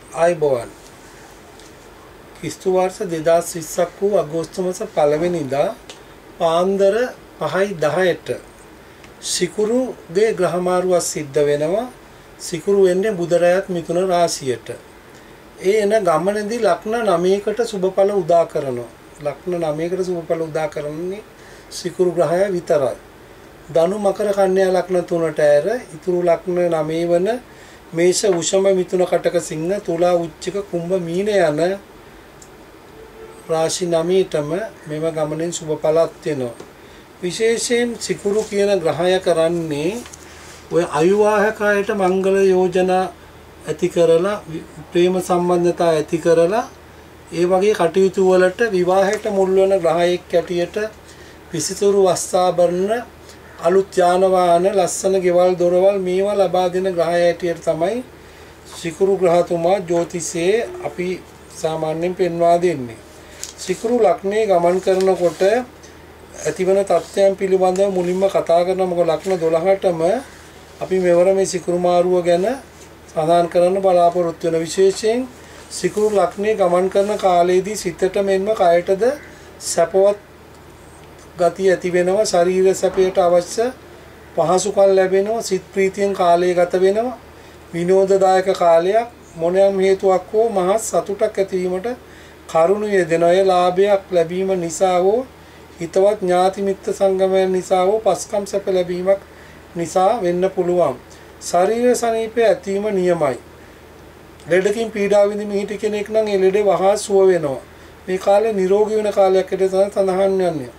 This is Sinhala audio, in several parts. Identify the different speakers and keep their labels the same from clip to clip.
Speaker 1: ආයුබෝවන් කිස්තු වර්ෂ 2020ක් වූ අගෝස්තු මාස 1 වෙනිදා පාන්දර 5:10ට සිකුරුගේ ග්‍රහමාරුවක් සිද්ධ වෙනවා. සිකුරු වෙන්නේ බුධරයත් මිථුන රාශියට. ඒ එන ගමනේදී ලග්න 9කට සුබඵල උදා කරනවා. ලග්න 9කට සුබඵල උදා කරන්නේ සිකුරු ග්‍රහය විතරයි. ධනු මකර කන්‍යා ලග්න 3ට ඇර ඉතුරු ලග්න 9 වන මේෂ වෘෂභ මිථුන කටක සිංහ තුලා උච්චක කුම්භ මීන යන රාශි 9ටම මෙම ගමනෙන් සුබඵලත් වෙනවා. විශේෂයෙන් සිකුරු කියන ග්‍රහය කරන්නේ ඔය අවිවාහකයට මංගල යෝජනා ඇති කරලා ප්‍රේම සම්බන්ධතා ඇති කරලා ඒ වගේ කටයුතු වලට විවාහයට මුල් වෙන ග්‍රහයෙක් ඇටියට විසිතුරු වස්ත්‍රාභරණ අලුත් යාන වාහන ලස්සන ගෙවල් දොරවල් මේවා ලබා දෙන ග්‍රහය ඇටියට තමයි සිකුරු ග්‍රහතුමා ජ්‍යොතිෂයේ අපි සාමාන්‍යයෙන් පෙන්වා දෙන්නේ. සිකුරු ලග්නේ ගමන් කරනකොට ඇතිවන තත්ත්වයන් පිළිබඳව මුලින්ම කතා කරන මොකද ලග්න 12ටම අපි මෙවර මේ සිකුරු මාරුව ගැන සඳහන් කරන්න බලාපොරොත්තු වෙන. විශේෂයෙන් සිකුරු ලග්නේ ගමන් කරන කාලයේදී සිතට මෙන්ම කයටද සැපවත් ගතිය ඇති වෙනවා. ශරීර සැපයට අවශ්‍ය පහසුකම් ලැබෙනවා. සිත ප්‍රීතියෙන් කාලය ගත වෙනවා. විනෝදදායක කාලයක්. මොනෑම හේතුවක් හෝ මහත් සතුටක් ඇතිවීමට කරුණු යෙදෙනවා. ලාභයක් ලැබීම නිසා හෝ හිතවත් ඥාති මිත්‍ර සංගමයන් නිසා හෝ පස්කම් සැප ලැබීමක් නිසා වෙන්න පුළුවන්. ශරීර සනීපය ඇතිවීම නියමයි. ලෙඩකින් පීඩා විඳින හිටි කෙනෙක් නම් ඒ ලෙඩේ වහා සුව වෙනවා. මේ කාලේ නිරෝගී වෙන කාලයක් හැටියට සඳහන් යන්නේ.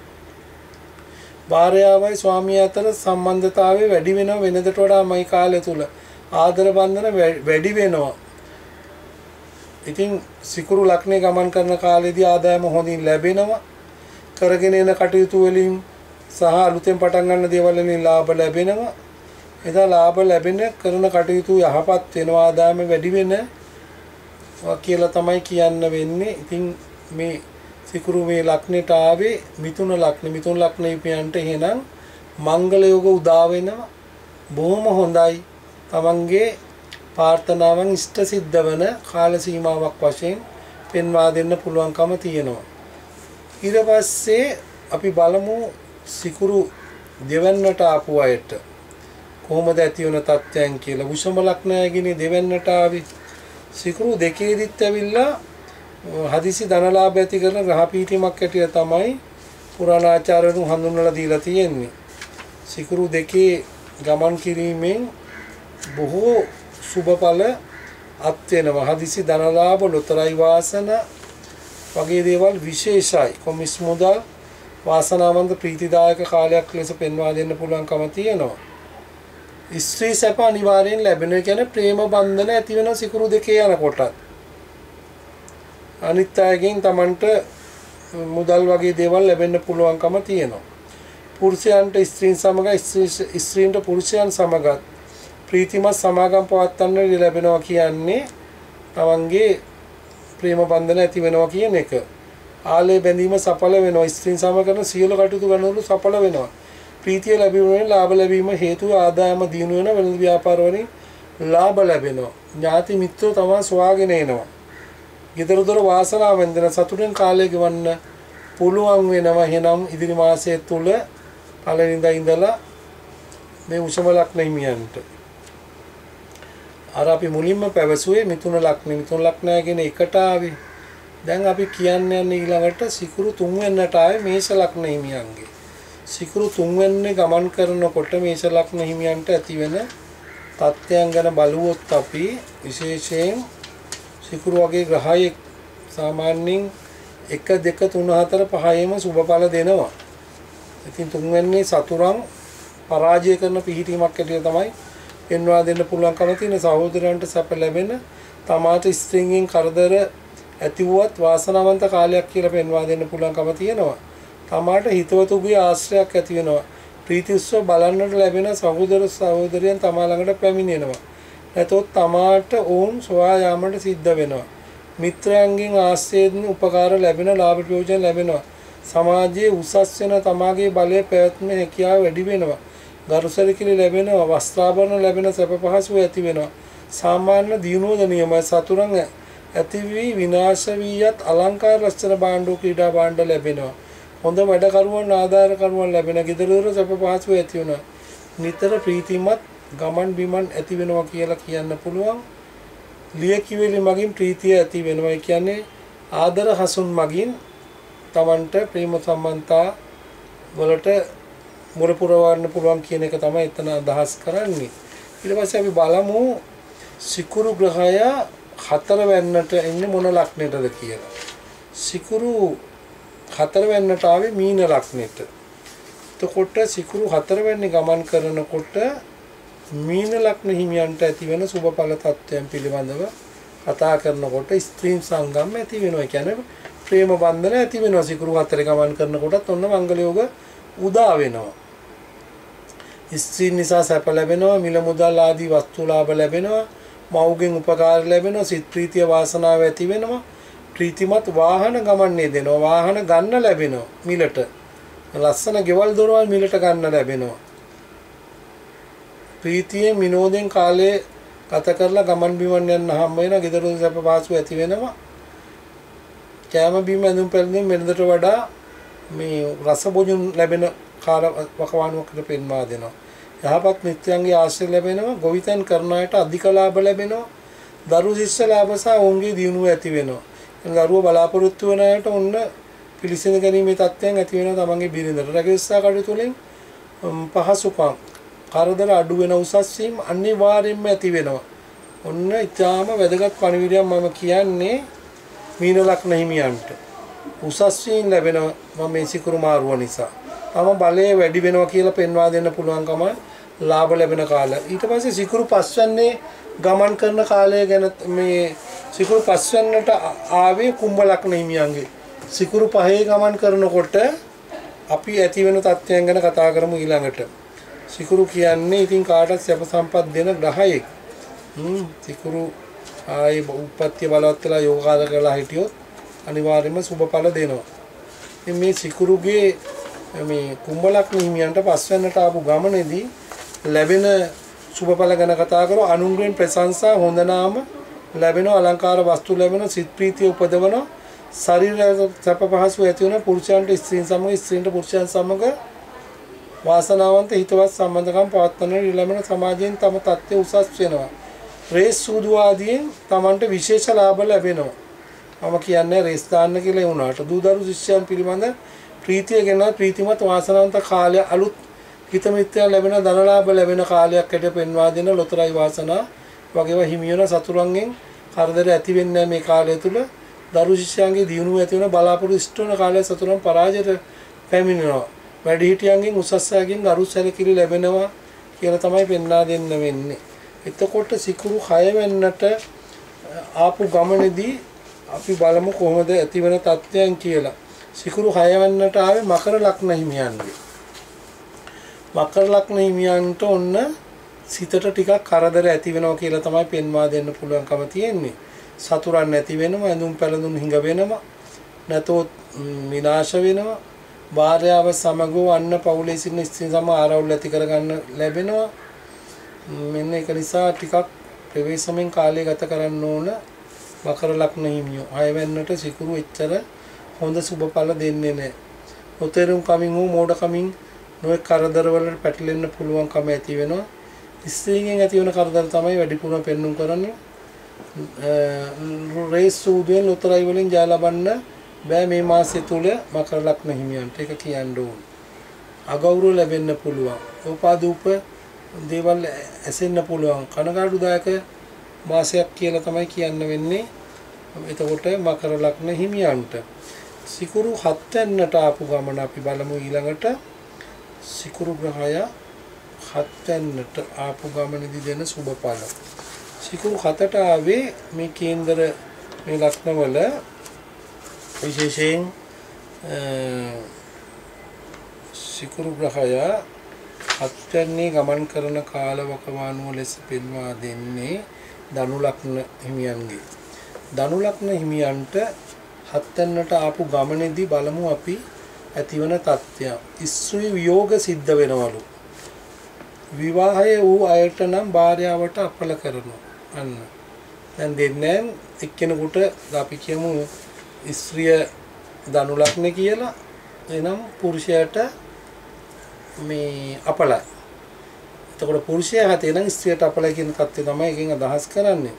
Speaker 1: භාර්යාවයි ස්වාමියා අතර සම්බන්ධතාවය වැඩි වෙනවා. වෙනදට වඩා මේ කාලය තුල ආදර බන්ධන වැඩි වෙනවා. ඉතින් සිකුරු ලග්නේ ගමන් කරන කාලෙදී ආදායම හොඳින් ලැබෙනවා. කරගෙන යන කටයුතු වලින් සහ අලුතෙන් පටන් ගන්න දේවල් වලින් ලාභ ලැබෙනවා. එදා ලාභ ලැබෙන කරන කටයුතු යහපත් වෙනවා. ආදායම වැඩි වෙනවා කියලා තමයි කියන්න වෙන්නේ. ඉතින් මේ සිකුරු මේ ලග්නෙට ආවේ මිථුන ලග්න. මිථුන ලග්න ඉපියන්ට එහෙනම් මංගල යෝග උදා වෙනවා. බොහොම හොඳයි. තමන්ගේ ප්‍රාර්ථනාවන් ඉෂ්ට සිද්ධ වෙන කාල සීමාවක් වශයෙන් පෙන්වා දෙන්න පුළුවන්කම තියෙනවා. ඊට පස්සේ අපි බලමු සිකුරු දෙවන්නට ආපු අයට කොහොමද ඇති වෙන තත්ත්වයන් කියලා. වෘෂභ ලග්නයගෙන දෙවන්නට ආවි සිකුරු දෙකේදිත් ඇවිල්ලා හදිසි ධනලාභ ඇති කරන ග්‍රහ පීඨිමක් ඇටිය තමයි පුරාණාචාර්යවරුන් හඳුන්වලා දීලා තියෙන්නේ. සිකුරු දෙකේ ගමන් කිරීමෙන් බොහෝ සුබඵල අත් වෙනවා. හදිසි ධනලාභ ලොතරැයි වාසන වගේ දේවල් විශේෂයි. කොමිස් මුදල් වාසනාවන්ත ප්‍රීතිදායක කාලයක් ලෙස පෙන්වා දෙන්න පුළුවන්කම තියෙනවා. ස්ත්‍රී සැප අනිවාර්යෙන් ලැබෙන කියන ප්‍රේම බන්ධන ඇති වෙන සිකුරු දෙකේ යනකොට අනිත් අයගෙන් Tamanට මුදල් වගේ දේවල් ලැබෙන්න පුළුවන්කම තියෙනවා. පුරුෂයන්ට ස්ත්‍රීන් සමග ස්ත්‍රීන්ට පුරුෂයන් සමග ප්‍රීතිමත් සමාගම් පවත්වන්න ලැබෙනවා කියන්නේ තමන්ගේ ප්‍රේම බන්ධන ඇති වෙනවා කියන එක. ආලේ බැඳීම සඵල වෙනවා. ස්ත්‍රීන් සමග කරන සියලු කටයුතු ගන්නවලු සඵල වෙනවා. ප්‍රීතිය ලැබීමෙන් ලාභ ලැබීම හේතු ආදායම දිනු වෙන වෙළඳ ව්‍යාපාර වලින් ලාභ ලැබෙනවා. ඥාති මිත්‍රෝ තමා සොයාගෙන එනවා. ඊතර දොර වාසනාව වෙන්දන සතුටෙන් කාලය ගෙවන්න පුළුවන් වෙනවා. එහෙනම් ඉදිරි මාසයේ තුල පළවෙනිදා ඉඳලා මේ වෘෂභ ලග්න හිමියන්ට අර අපි මුලින්ම පැවසුවේ මිථුන ලග්න. මිථුන ලග්නයගෙන එකට ආවේ. දැන් අපි කියන්නේ ඊළඟට සිකුරු 3 වෙනිට ආවේ මේෂ ලග්න හිමියන්ගේ. සිකුරු 3 වෙනිනේ ගමන් කරනකොට මේෂ ලග්න හිමියන්ට ඇති වෙන තත්ත්වයන් ගැන බලුවොත් අපි විශේෂයෙන් සිකුරු වගේ ග්‍රහයෙක් සාමාන්‍යයෙන් 1 2 3 4 5ෙම සුබඵල දෙනවා. ඉතින් 3 වෙනිනේ සතුරන් පරාජය කරන පිහිටීමක් ඇටිය තමයි පෙන්වා දෙන්න පුළුවන්කම තියෙන. සහෝදරයන්ට සැප ලැබෙන තමාට ස්ත්‍රීන්ගෙන් කරදර ඇතිවුවත් වාසනාවන්ත කාලයක් කියලා පෙන්වා දෙන්න පුළුවන්කම තියෙනවා. තමාට හිතවතුගේ ආශ්‍රයයක් ඇති වෙනවා. ප්‍රීති උත්සව බලන්නට ලැබෙන සහෝදර සහෝදරියන් තමා ළඟට පැමිණෙනවා. නැතොත් තමාට ඕන් සොයා යාමට සිද්ධ වෙනවා. මිත්‍රයන්ගෙන් ආශ්‍රයෙන් උපකාර ලැබෙන ලාභ ප්‍රයෝජන ලැබෙනවා. සමාජයේ උසස් වෙන තමාගේ බලය පැවැත්ම හැකියාව වැඩි වෙනවා. ගරුසරිකිලි ලැබෙනවා. වස්ත්‍රාභරණ ලැබෙන සැප පහසුව ඇති වෙනවා. සාමාන්‍ය දියුණුවද නියමයි සතුරන් ඇති වී විනාශ වී යත් අලංකාර ලස්සන භාණ්ඩ ක්‍රීඩා භාණ්ඩ ලැබෙනවා. හොඳ වැඩකරුවන් ආධාරකරුවන් ලැබෙන ගෙදරදොර සැප පහසු ඇති වෙනවා. නිතර ප්‍රීතිමත් ගමන් බිමන් ඇති වෙනවා කියලා කියන්න පුළුවන්. ලියකියවිලි මගින් ප්‍රීතිය ඇති වෙනවා. ඒ කියන්නේ ආදර හසුන් මගින් තමන්ට ප්‍රේම සම්බන්ධතා වලට මුල පුරවන්න පුළුවන් කියන එක තමයි එතන අදහස් කරන්නේ. ඊට පස්සේ අපි බලමු සිකුරු ග්‍රහය 4 වෙන්නට එන්නේ මොන ලග්නෙටද කියලා. සිකුරු 4 වෙන්නට ආවේ මීන ලග්නෙට. එතකොට සිකුරු 4 වෙනි ගමන් කරනකොට මීන ලග්න හිමියන්ට ඇති වෙන සුබඵල තත්ත්වයන් පිළිබඳව කතා කරනකොට ස්ත්‍රීන් සංගම් ඇති වෙනවා. ඒ කියන්නේ ප්‍රේම බන්ධන ඇති වෙනවා. සිකුරු 4 ගමන් කරනකොටත් ඔන්න මංගල යෝග උදා වෙනවා. ස්ත්‍රීන් නිසා සැප ලැබෙනවා, මිල මුදල් ආදී වස්තු ලාභ ලැබෙනවා, මව්ගෙන් උපකාර ලැබෙනවා, සිත් ප්‍රීතිය වාසනාව ඇති වෙනවා, ප්‍රීතිමත් වාහන ගමන්නේ දෙනවා, වාහන ගන්න ලැබෙනවා මිලට. ලස්සන ගෙවල් දොරවල් මිලට ගන්න ලැබෙනවා. ප්‍රීතියෙන් විනෝදයෙන් කාලේ ගත කරලා ගමන් බිමන් යන්න හම්බ වෙනවා, ගෙදර සැප පහසු ඇති වෙනවා. කෑම බීම ඇඳුම් පැළඳුම් වෙනදට වඩා මේ රස භෝජන ලැබෙන කාල වකවානුවකට පෙන්වා දෙනවා. යහපත් මිත්‍රයන්ගේ ආශ්‍රය ලැබෙනවා. ගොවිතැන් කරන අයට අධික ලාභ ලැබෙනවා. දරු ශිෂ්‍ය ලාභ සහ ඔවුන්ගේ දියුණුව ඇති වෙනවා. දරුවෝ බලාපොරොත්තු වන අයට ඔන්න පිළිසිඳ ගැනීමේ තත්ත්වයන් ඇති වෙනවා තමන්ගේ බිරිඳට. රැකියා කටයුතු වලින් පහසුකම් කරදර අඩු වෙන උසස් වීම අනිවාර්යයෙන්ම ඇති වෙනවා. ඔන්න ඊටාම වැදගත් පණිවිඩයක් මම කියන්නේ මීන ලග්න හිමියන්ට. උසස් වීම ලැබෙනවා මම මේ සිකුරු මාරුව නිසා. තම බලය වැඩි වෙනවා කියලා පෙන්වා දෙන්න පුළුවන්කම ලාභ ලැබෙන කාලය. ඊට පස්සේ සිකුරු 5 වෙන්නේ ගමන් කරන කාලය ගැන මේ සිකුරු 5 වෙන්නට ආවේ කුම්භ ලග්න හිමියන්ගේ. සිකුරු 5 ගමන් කරනකොට අපි ඇති වෙන තත්ත්වයන් ගැන කතා කරමු ඊළඟට. සිකුරු කියන්නේ ඉතින් කාටත් සැප සම්පත් දෙන ග්‍රහයෙක්. සිකුරු ආයේ උප්පත්ති බලවත් වෙලා යෝගාද කරලා හිටියොත් අනිවාර්යයෙන්ම සුබඵල දෙනවා. ඉතින් මේ සිකුරුගේ මේ කුම්භ ලග්න හිමියන්ට 5 වෙනිට ආපු ගමනේදී ලැබෙන සුබඵල ගැන කතා කරලා අනුන්ගෙන් ප්‍රශංසා හොඳ නාම ලැබෙන අලංකාර වස්තු ලැබෙන සිත් ප්‍රීතිය උපදවන ශරීරය සැප පහසු ඇති වෙන පුරුෂයන්ට ස්ත්‍රීන් සමග ස්ත්‍රීන්ට පුරුෂයන් සමග වාසනාවන්ත හිතවත් සම්බන්ධකම් පවත්වන ලැබෙන සමාජයෙන් තම තත්ත්වය උසස් වෙනවා. රේස් සූදු ආදීන් තමන්ට විශේෂ ලාභ ලැබෙනවා. මම කියන්නේ රේස් දාන්න කියලා වුණාට දූදරු ශිෂ්‍යයන් පිළිබඳ ප්‍රීතිය ගැන ප්‍රීතිමත් වාසනාවන්ත කාලය අලුත් හිත මිත්‍යා ලැබෙන ධනලාභ ලැබෙන කාලයක් හැට පෙන්වා දෙන ලොතරයි වාසනා වගේව හිමි වෙන සතුරන්ගෙන් කරදර ඇති වෙන්නේ මේ කාලය තුල. දරු ශිෂ්‍යයන්ගේ දියුණුව ඇති වෙන බලාපොරොත්තු ඉෂ්ට වෙන කාලය සතුරන් පරාජයට පැමිණෙනවා. වැඩිහිටියන්ගෙන් උසස් අයගෙන් ගරු සැලකිලි ලැබෙනවා කියලා තමයි පෙන්වා දෙන්න වෙන්නේ. එතකොට සිකුරු 6 වෙන්නට ආපු ගමනේදී අපි බලමු කොහොමද ඇති වෙන තත්ත්වයන් කියලා. සිකුරු 6 වෙන්නට ආවේ මකර ලග්න හිමියන්ගේ. මකර ලග්න හිමියන්ට ඔන්න සිතට ටිකක් කරදර ඇති වෙනවා කියලා තමයි පෙන්වා දෙන්න පුළුවන්කම තියෙන්නේ. සතුරන් නැති වෙනවා, ඇඳුම් පැළඳුම් හිඟ වෙනවා, නැතොත් විනාශ වෙනවා. භාර්යාව සමග අන්න පවුලේ සිටින ස්ත්‍රීන් සමග ආරවුල් ඇති කරගන්න ලැබෙනවා. මෙන්න ඒක නිසා ටිකක් ප්‍රවේශමෙන් කාලය ගත කරන්න ඕන මකර ලග්න හිමියෝ. 6 වෙන්නට සිකුරු එච්චර හොඳ සුබඵල දෙන්නේ නැහැ. නොතේරුම් කමින් හෝ මෝඩ කමින් නොයෙක් කරදර වලට පැටලෙන්න පුළුවන්කම ඇති වෙනවා. ස්ත්‍රීන්ගෙන් ඇති වෙන කරදර තමයි වැඩිපුරම පෙන්눔 කරන්නේ. රේස් සූදුවෙන් ලොතරැයි වලින් ජය ලබන්න බෑ මේ මාසය තුල මකර ලග්න හිමියන්ට. ඒක කියන්න ඕන. අගෞරව ලැබෙන්න පුළුවන්. උපාදූප දේවල් ඇසෙන්න පුළුවන්. කනගාටුදායක මාසයක් කියලා තමයි කියන්න වෙන්නේ. එතකොට මකර ලග්න හිමියන්ට සිකුරු 7 වෙනිට ආපු ගමන අපි බලමු ඊළඟට. සිකුරු ග්‍රහය 7 වෙනිට ආපු ගමනේදී දෙන සුබඵල. සිකුරු 7ට ආවේ මේ කේන්දර මේ ලග්නවල විශේෂයෙන් සිකුරු ග්‍රහය 7 වෙනි ගමන් කරන කාලවකවානුව ලෙස පෙන්වා දෙන්නේ ධනු ලග්න හිමියන්ගේ. ධනු ලග්න හිමියන්ට 7 වෙනිට ආපු ගමනේදී බලමු අපි ඇතිවන තත්ත්වය. ස්ත්‍රී වියෝග සිද්ධ වෙනවලු. විවාහය වූ අයට නම් භාර්යාවට අපල කරනවා. අන්න. දැන් දෙන්නේ එක්කෙනෙකුට අපි කියමු ස්ත්‍රිය ධනු ලග්නේ කියලා. එනම් පුරුෂයාට මේ අපලයි. එතකොට පුරුෂයා හතේ නම් ස්ත්‍රියට අපලයි කියන தත්ත්වය තමයි එකෙන් අදහස් කරන්නේ.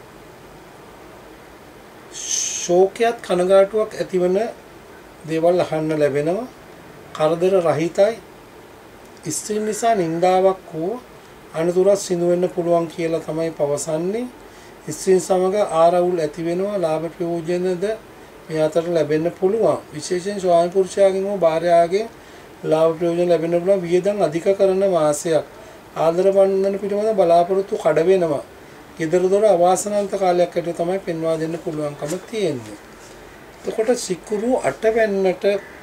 Speaker 1: ශෝකයක් කනගාටුවක් ඇතිවන දේවල් අහන්න ලැබෙනවා. කරදර රහිතයි. ස්ත්‍රීන් නිසා නින්දාවක් හෝ අනතුරක් සිදු වෙන්න පුළුවන් කියලා තමයි පවසන්නේ. ස්ත්‍රීන් සමග ආරවුල් ඇති වෙනවා. ලාභ ප්‍රයෝජනද මේ අතර ලැබෙන්න පුළුවන්. විශේෂයෙන් ස්වාමි පුරුෂයාගෙන් හෝ භාර්යාවගෙන් ලාභ ප්‍රයෝජන ලැබෙන්න පුළුවන්. වියදම් අධික කරන මාසයක්. ආදර බන්ධන පිටමද බලාපොරොත්තු කඩ වෙනවා. ගෙදර දොර අවාසනාන්ත කාලයක් ඇතුළත තමයි පෙන්වා දෙන්න පුළුවන්කම තියෙන්නේ. එතකොට සිකුරු 8 වෙන්නට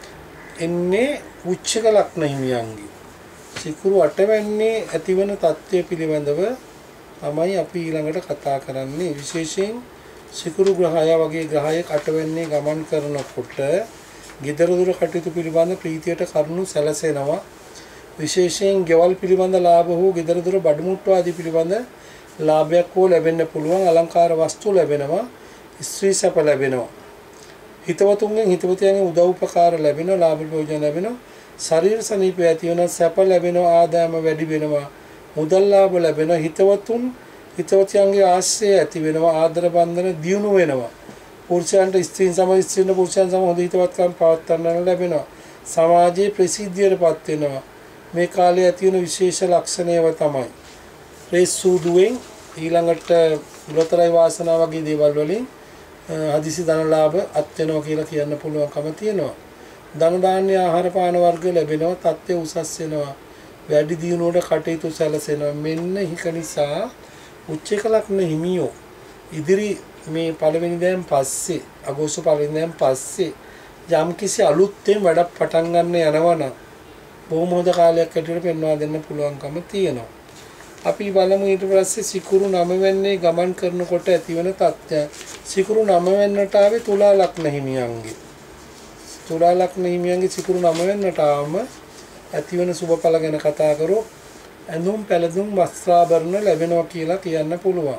Speaker 1: එන්නේ උච්චක ලග්න හිමියන්ගේ. සිකුරු 8 වෙන්නේ ඇතිවන தත්ත්වය පිළිබඳව තමයි අපි ඊළඟට කතා කරන්නේ. විශේෂයෙන් සිකුරු ග්‍රහය වගේ ග්‍රහයක් 8 වෙන්නේ ගමන් කරනකොට ගෙදර දොර කටයුතු පිළිබඳ ප්‍රීතියට කරුණු සැලසෙනවා. විශේෂයෙන් ගෙවල් පිළිබඳ ලාභ හෝ ගෙදර දොර බඩමුට්ටු ආදී පිළිබඳ ලාභයක් හෝ ලැබෙන්න පුළුවන්. අලංකාර වස්තු ලැබෙනවා. ස්ත්‍රී සැප ලැබෙනවා. හිතවතුන්ගෙන් හිතවතියන්ගෙන් උදව් උපකාර ලැබෙනවා. ලාභ ප්‍රයෝජන ලැබෙනවා. ශරීර සනීපය ඇති වෙනවා. සැප ලැබෙනවා. ආදායම වැඩි වෙනවා. මුදල් ලාභ ලැබෙනවා. හිතවතියන්ගේ ආශ්‍රය ඇති වෙනවා. ආදර බන්ධන දියුණු වෙනවා. පුරුෂයන්ට ස්ත්‍රීන් සමග ස්ත්‍රීන් පුරුෂයන් සමග හොඳ හිතවත්කම් පවත්වන්න ලැබෙනවා. සමාජයේ ප්‍රසිද්ධියටපත් වෙනවා. මේ කාලේ ඇති වෙන විශේෂ ලක්ෂණයව තමයි රේස් සූදුවෙන් ඊළඟට ලොතරැයි වාසනාව වගේ දේවල් වලින් හදිසි ධන ලාභ අත් වෙනවා කියලා කියන්න පුළුවන්කම තියෙනවා. ධන ධාන්‍ය ආහාර පාන වර්ග ලැබෙනවා. තත්ත්වය උසස් වෙනවා. වැඩි දියුණුවට කටයුතු සැලසෙනවා. මෙන්න හික නිසා උච්චක ලග්න හිමියෝ ඉදිරි මේ පළවෙනි දෑන් පස්සේ අගෝස්තු පළවෙනි දෑන් පස්සේ යම්කිසි අලුත්ෙන් වැඩක් පටන් ගන්න යනවනම් බොහොම හොඳ කාලයක් ඇතුළත පෙන්වා දෙන්න පුළුවන්කම තියෙනවා. අපි බලමු ඊට පස්සේ සිකුරු 9 වෙන්නේ ගමන් කරනකොට ඇතිවන තත්ත්වය. සිකුරු 9 වෙන්නට ආවේ තුලා ලග්න හිමියන්ගේ. තුලා ලග්න හිමියන්ගේ සිකුරු 9 වෙන්නට ආවම ඇතිවන සුබඵල ගැන කතා කරෝ. ඇඳුම් පැළඳුම් වස්ත්‍රාභරණ ලැබෙනවා කියලා කියන්න පුළුවන්.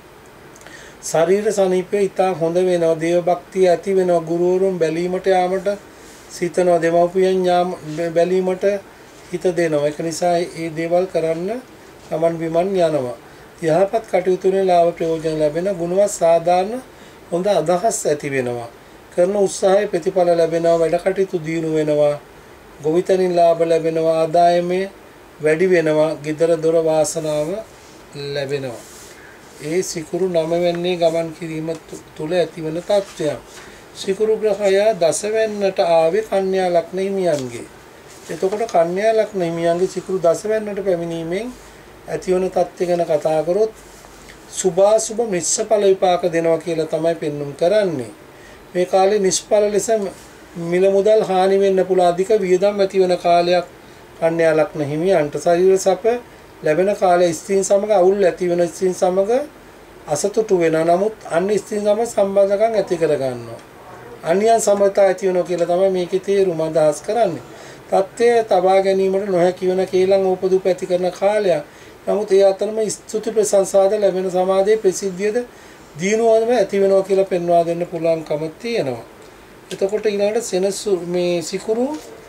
Speaker 1: ශරීර සනීපය ඉතා හොඳ වෙනවා. දේව භක්තිය ඇති වෙනවා. ගුරුවරුන් බැලීමට යාමට සිතනවා. දෙමව්පියන් බැලීමට හිත දෙනවා. ඒක නිසා මේ දේවල් කරන්න ගමන් බිමන් යනවා. යහපත් කටයුතු වලින් ලාභ ප්‍රයෝජන ලැබෙන ගුණවත් සාධාරණ හොඳ අදහස් ඇති වෙනවා. කරන උත්සාහයේ ප්‍රතිඵල ලැබෙනවා. වැඩ කටයුතු දියුණු වෙනවා. ගොවිතැනින් ලාභ ලැබෙනවා. ආදායමේ වැඩි වෙනවා. ගෙදර දොර වාසනාව ලැබෙනවා. ඒ සිකුරු 9 වෙන්නේ ගමන් කිරීම තුල ඇතිවන තත්ත්වයක්. සිකුරු ග්‍රහය 10 වෙන්නට ආවේ කන්‍යා ලග්න හිමියන්ගේ. එතකොට කන්‍යා ලග්න හිමියන්ගේ සිකුරු 10 වෙන්නට පැමිණීමෙන් ඇතිවන තත්ත්වය ගැන කතා කරොත් සුභාසුභ මිශ්‍ර ඵල විපාක දෙනවා කියලා තමයි පෙන්눔 කරන්නේ. මේ කාලේ නිෂ්ඵල ලෙස මිල මුදල් හානි වෙන්න පුළුවන් අධික වියදම් ඇති වෙන කාලයක් කන්‍යා ලග්න හිමියන්ට. ශරීර සැප ලැබෙන කාලේ ස්ත්‍රීන් සමග අවුල් ඇති වෙන ස්ත්‍රීන් සමග අසතුටු වෙනවා. නමුත් අන්‍ය ස්ත්‍රීන් සමග සම්බන්ධකම් ඇති කර ගන්නවා. අන්‍යයන් සමගතා ඇති වෙනවා කියලා තමයි මේකේ තේරුම අදහස් කරන්නේ. තත්ත්වය තබා ගැනීමට නොහැකි වෙන කේලම් උපදුප ඇති කරන කාලයක්. නමුත් ඒ අතරම ස්තුති ප්‍රශංසාද ලැබෙන සමාජයේ ප්‍රසිද්ධියද දිනුවම ඇති වෙනවා කියලා පෙන්වා දෙන්න පුළුවන්කම තියෙනවා. එතකොට ඊළඟට සෙනසු මේ සිකුරු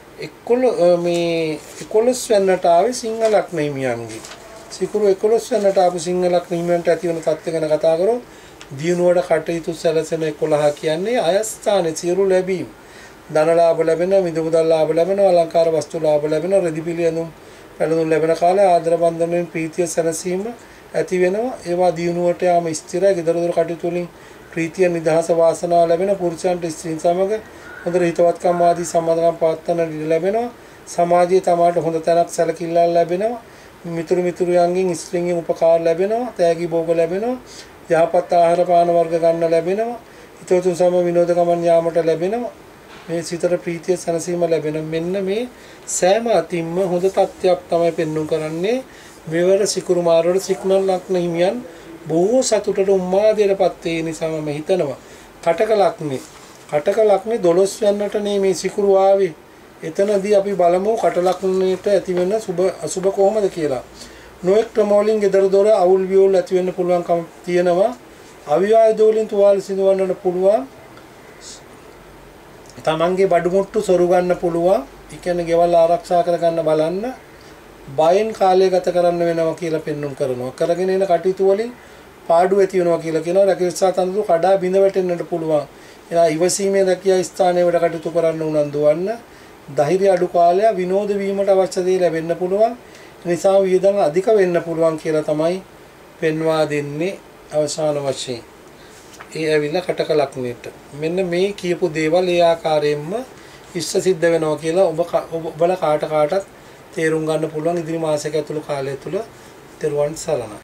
Speaker 1: 11 වෙන්නට ආවේ සිංහ ලග්න හිමියන්ගේ. සිකුරු 11 වෙන්නට ආපු සිංහ ලග්න හිමියන්ට ඇති වෙන තත්ත්ව ගැන කතා කරොත් දිනුවඩ කටයුතු සැලසෙන 11 කියන්නේ අයස්ථානයේ සියලු ලැබීම්. ධන ලාභ ලැබෙන, මිද මුදල් ලාභ ලැබෙන, අලංකාර වස්තු ලාභ ලැබෙන, රෙදි පිළියඳුම් පැළඳුම් ලැබෙන කාලේ ආදර බන්ධනෙන් ප්‍රීතිය සැනසීම ඇති වෙනවා. ඒවා දිනුවට යාම ස්ථිරයි. ගෙදර දොර කටයුතු වලින් ප්‍රීතිය නිදහස වාසනාව ලැබෙන. පුරුෂයන්ට ස්ත්‍රීන් සමග හොඳ හිතවත්කම් ආදී සම්බන්ධකම් පවත්වන ඉඩ ලැබෙනවා. සමාජයේ තමාට හොඳ තැනක් සැලකිල්ලක් ලැබෙනවා. මිතුරුයන්ගෙන් ස්ත්‍රීන්ගෙන් උපකාර ලැබෙනවා. තෑගි භෝග ලැබෙනවා. යහපත් ආහාර පාන වර්ග ගන්න ලැබෙනවා. හිතවතුන් සමග විනෝද ගමන් යාමට ලැබෙනවා. මේ සිතට ප්‍රීතිය සැනසීම ලැබෙන මෙන්න මේ සෑම අතින්ම හොඳ තත්ත්වයක් තමයි පෙන්වු කරන්නේ. මෙවර සිකුරු මාරවල සිග්නල් ලග්න හිමියන් බොහෝ සතුටට උම්මාදයටපත් වේ නිසා මම හිතනවා කටක ලග්නේ 12 වෙනිට මේ සිකුරු ආවේ. එතනදී අපි බලමු කට ලග්නයට ඇති වෙන සුබ අසුබ කොහොමද කියලා. නොඑක් ක්‍රමවලින් ගෙදර දොර අවුල් වියුල් ඇති වෙන්න පුළුවන්කම තියෙනවා. අවිවාද වලින් තුවාල සිදුවන්නට පුළුවන්. තමන්ගේ බඩු මුට්ටු සොරු ගන්න පුළුවන්. ඒ කියන්නේ ගෙවල් ආරක්ෂා කරගන්න බලන්න. බයෙන් කාලය ගත කරන්න වෙනවා කියලා පෙන්눔 කරනවා. කරගෙන යන කටයුතු වලින් පාඩු ඇති වෙනවා කියලා කියනවා. රැකිරක්ෂා තනතුරු කඩා බිඳ වැටෙන්නට පුළුවන්. එනවා ඉවසීමේ රැකියා ස්ථානයේ වැඩ කටයුතු කරන්න උනන්දු වන්න. ධෛර්ය අඩු කාලය විනෝද වීමට අවශ්‍ය දේ ලැබෙන්න පුළුවන්. නිසා වියදම් අධික වෙන්න පුළුවන් කියලා තමයි පෙන්වා දෙන්නේ අවසාන වශයෙන්. ඒ ඇවිල්ලා කටක ලක්නෙට. මෙන්න මේ කියපු දේවල් ඒ ආකාරයෙන්ම ඉෂ්ට සිද්ධ වෙනවා කියලා ඔබලා කාටත් තේරුම් ගන්න පුළුවන් ඉදිරි මාසයක ඇතුළු කාලය තුල. තෙරුවන් සරණයි.